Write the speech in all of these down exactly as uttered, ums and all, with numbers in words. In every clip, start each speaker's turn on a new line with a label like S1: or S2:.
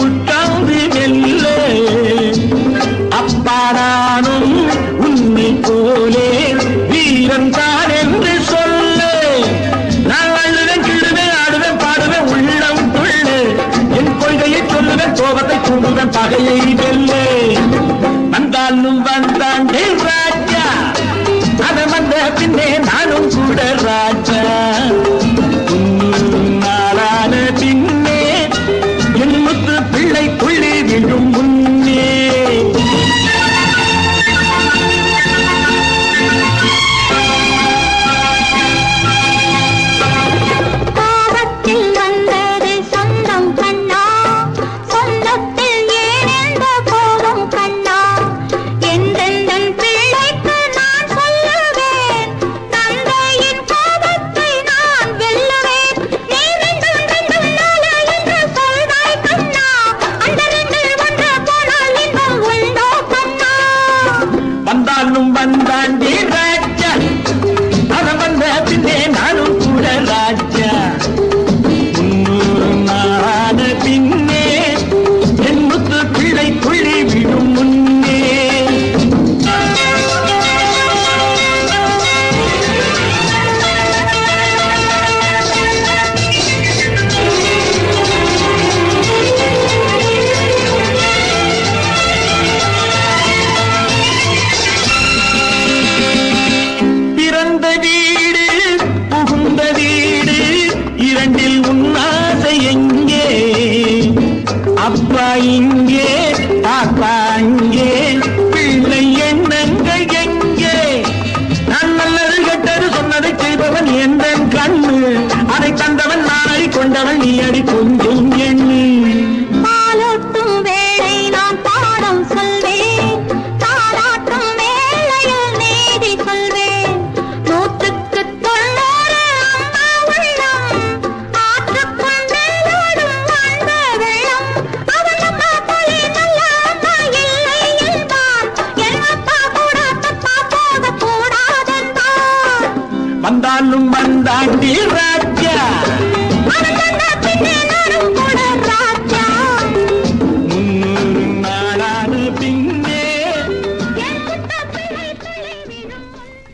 S1: உட்கார்ந்து மெல்ல அப்பாடானும் உன்னை போலே வீரன் தான் என்று சொல்ல நான் அழுவேன் கிழுவேன் ஆடுவேன் பாடுவேன் உள்ளம் துள்ள என் கொள்கையை சொல்லுவேன் கோபத்தை தூண்டுவேன் பகையை வெல்ல வந்தாலும் வந்தாண்டே ராஜா அவன் வந்த பின்னே நானும் கூட ராஜா நாளான பின்னே என் முத்து பிள்ளை துள்ளி விழும் முன்னே வந்தாண்டி ராஜா அவன் வந்த பின்னே நானும் கூட ராஜா நாளான பின்னே என் முத்து பிள்ளை துள்ளி விடும் முன்னே அப்பா இங்கே பாப்பா இங்கே பிள்ளை எண்ணங்கள் எங்கே நான் நல்லது கெட்டது சொன்னதை செய்பவன் எந்த கண்ணு அதை தந்தவன் நான் அடி கொண்டவன் நீ அடி கொஞ்சம் எண்ணு
S2: பாலோட்டும் வேளை நான் பாடம் சொல்வேன் தாராட்டும் வேளையில் நீதி சொல்வேன் நூற்றுக்கு தொண்ணூறு அம்மா உள்ளம் ஆற்றுக்கொண்டே ஓடும் அந்த வெள்ளம் அவன் அம்மா போலே நல்ல அம்மா இல்லை என்பான் என் அப்பா கூட தப்பா போக கூடாதென்பான்
S1: வந்தாலும் வந்தாண்டி ராஜா
S2: அவன் வந்த பின்னே நானும் கூட ராஜா
S1: முன்னூறு நாளான பின்னே
S2: என் முத்த பிள்ளை துள்ளி விடும்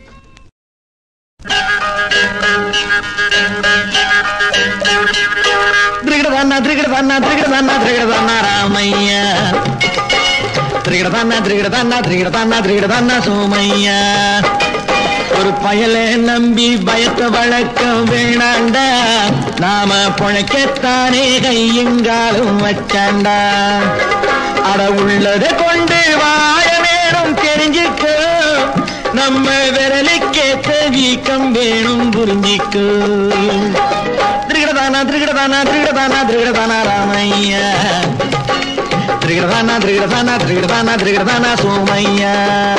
S1: திரிகடதானா திரிகடதானா திரிகடதானா திரிகடதானா ராமையா திரிகடதானா திரிகடதானா திரிகடதானா திரிகடதானா சோமையா ஒரு பயலை நம்பி பயத்தை வளர்க்க வேணாண்டா நாம பொழைக்கத்தானே கையுங்காலும் வச்சாண்டா அட உள்ளதை கொண்டு வாழ வேணும் தெரிஞ்சுக்க நம்ம விரலுக்கேற்ற வீக்கம் வேணும் புரிஞ்சிக்கு திரிகடதானா திரிகடதானா திரிகடதானா திரிகடதானா ராமையா திரிகடதானா திரிகடதானா திரிகடதானா திரிகடதானா சோமையா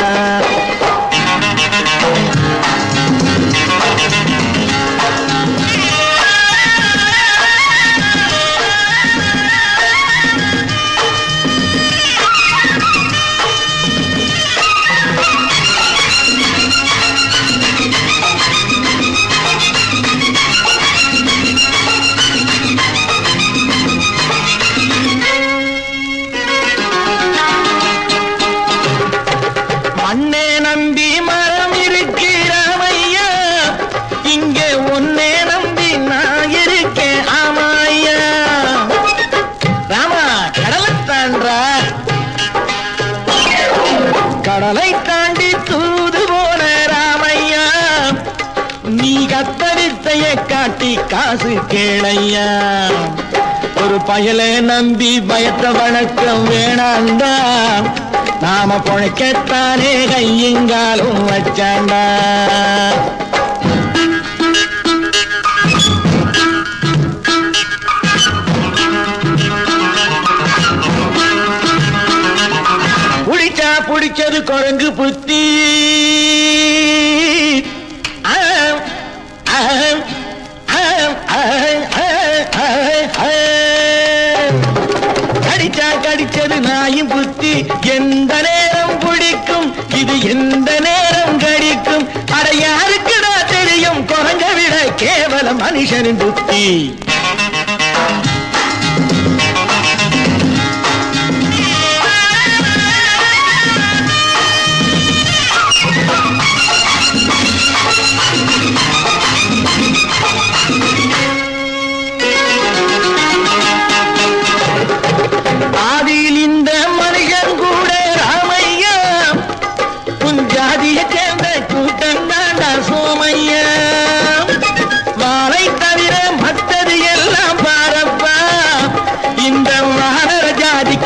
S1: அண்ணே நம்பி மரம் இருக்கிறாமையா இங்கே ஒன்னே நம்பி நான் இருக்கேன் ஆமாய்யா ராமா கடலை தாண்டா கடலை தாண்டி தூது போன ராமையா நீ கத்தரித்தைய காட்டி காசு கேளையா ஒரு பயலை நம்பி பயத்தை வணக்கம் வேணாண்டா நாம பொழைக்கத்தானே கையுங்காலும் வச்சாண்டா புடிச்சா புடிச்சது குரங்கு புத்தி கடிச்சா கடிச்சது நாயும் புத்தி எந்த நேரம் பிடிக்கும் இது எந்த நேரம் கடிக்கும் அட யாருக்குடா தெரியும் குரங்க விட கேவலம் மனுஷனின் புத்தி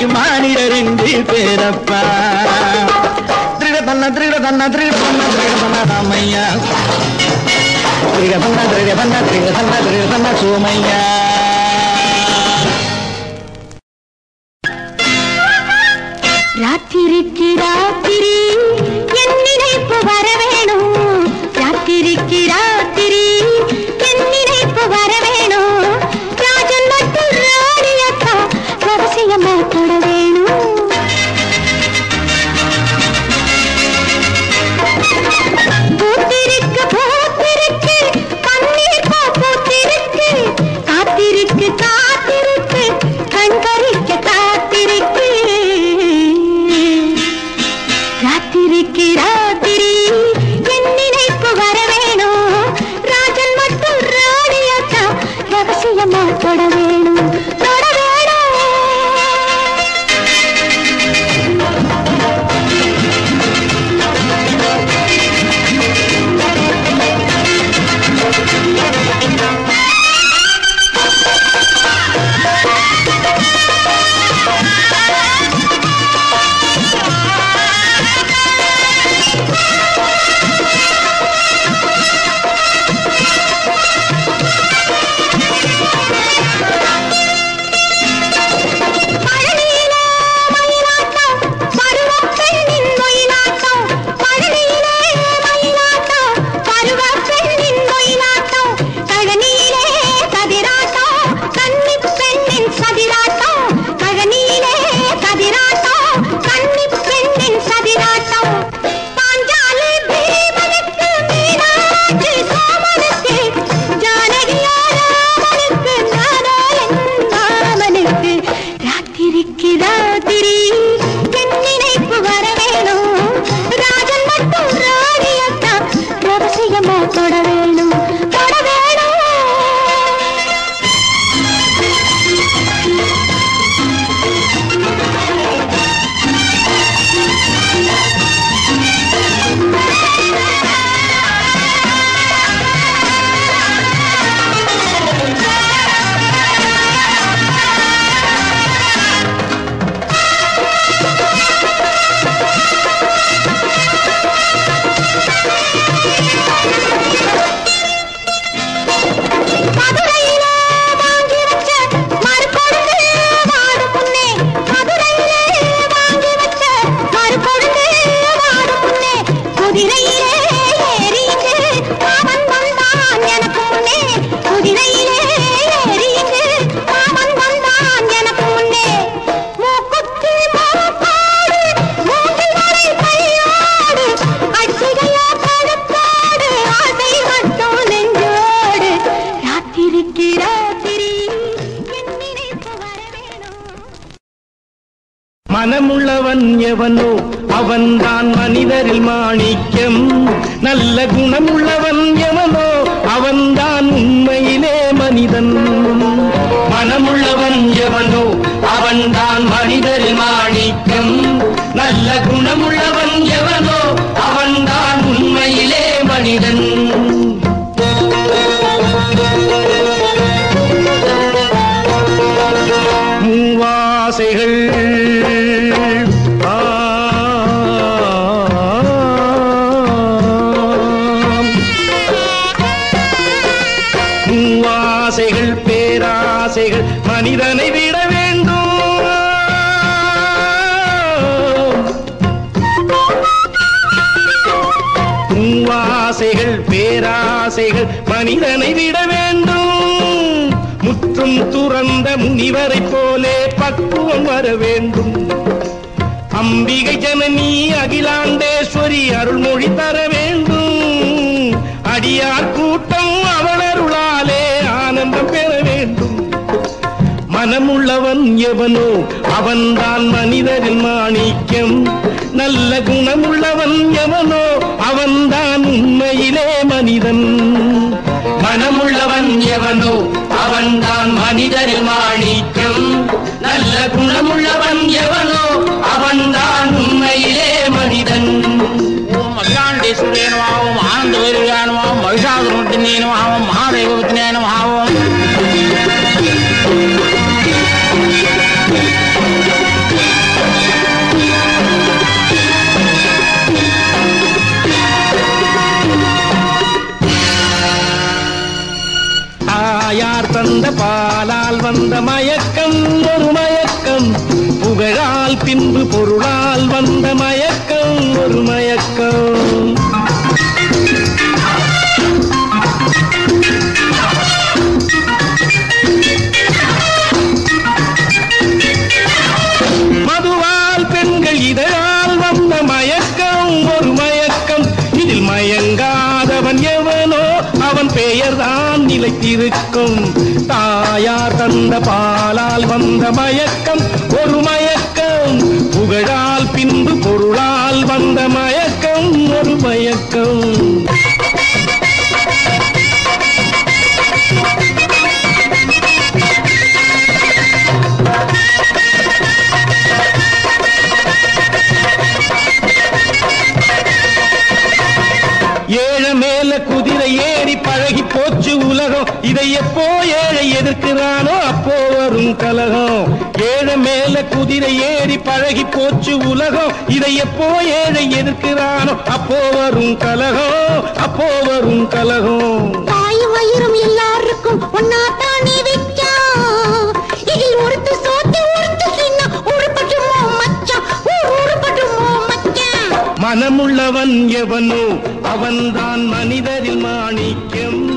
S1: எனக்கு மாநிலருந்து பேரப்பா. திருட தன்ன திருட தன்ன திருட தன்ன திருட தன்ன ராமையா, திருட தன்ன திருட தன்ன திருட தன்ன திருட தன்ன சோமையா.
S2: ராத்திரிக்கு ராத்திரி என் நினைப்பு வர வேணும், ராத்திரிக்கு ராத்திரி என் நினைப்பு வர வேணும். ராஜன் மட்டும் ராணியத்தா ரகசியமா தொட வேணும். பூத்திருக்கு பூத்திருக்கு கண்ணீர் போ பூத்திருக்கு, காத்திருக்கு காத்திருக்கு கண் பறிக்க காத்திருக்கு. ராத்திரிக்கு ராத்திரி என் நினைப்பு வர வேணும், ராஜன் மட்டும் ராணியாத்தா ரகசியமா தொட வேணும் தொட வேணும்.
S1: மனமுள்ளவன் எவனோ அவன்தான் மனிதரில் மாணிக்கம், நல்ல குணமுள்ளவன் எவனோ அவன்தான் உண்மையிலே மனிதன். மனமுள்ளவன் எவனோ அவன்தான் மனிதரில் மாணிக்கம், நல்ல குணமுள்ளவன் எவனோ அவன்தான் உண்மையிலே மனிதன். மூவாசைகள் மூவாசைகள் பேராசைகள் மனிதனை விட வேண்டும். மூவாசைகள் பேராசைகள் மனிதனை விட வேண்டும். முற்றும் துறந்த முனிவரை போலே பக்குவம் வர வேண்டும். அம்பிகை ஜனனி அகிலாண்டேஸ்வரி அருள்மொழி தர வேண்டும். அடியார் கூட்டம் அவளருளாலே ஆனந்தம் பெற வேண்டும். மனமுள்ளவன் எவனோ அவன்தான் மனிதரின் மாணிக்கம், நல்ல குணமுள்ளவன் எவனோ அவன்தான் உண்மையிலே மனிதன். மனமுள்ளவன் எவனோ அவன்தான் மனிதரில் மாணிக்கம், நல்ல குணமுள்ளவன் எவனோ அவன்தான் உண்மையிலே மனிதன். ஓம் அகிலாண்டேஸ்வரே நமः, ஆனந்த வைரவியாய நமः, மகிஷாசுரமர்த்தினே நமः, மகாதேவவத்னே நமः. புகழால் பின்பு பொருளால் வந்த மயக்கம் ஒரு மயக்கம். மதுவால் பெண்கள் இதழால் வந்த மயக்கம் ஒரு மயக்கம். இதில் மயங்காதவன் எவனோ அவன் பெயர்தான் நிலைத்திருக்கும். தாயார் தந்த பாலால் வந்த மயக்கம் ஒரு மயக்கம். புகழால் பின்பு பொருளால் வந்த மயக்கம் ஒரு மயக்கம். ஏழை மேல குதிரை ஏறி பழகி போச்சு உலகம். இதை எப்போ ஏழை எதிர்க்கிறானோ அப்போ வரும் கலகம். ஏழை மேல குதிரை ஏறி பழகி போச்சு உலகம். இதை எப்போ ஏழை எதிர்க்கிறானோ அப்போ வரும் கலகம், அப்போ வரும் கலகம்.
S2: தாய் வயிறும் எல்லாருக்கும் ஒன்னாத்தானே வைக்கா. இதில் ஒருத்து சோத்தி ஒருத்து சின்ன உருப்பட்டுமோ மச்சான், உருப்பட்டுமோ மச்சான்.
S1: மனமுள்ளவன் எவனோ அவன்தான் மனிதரில் மாணிக்கம்.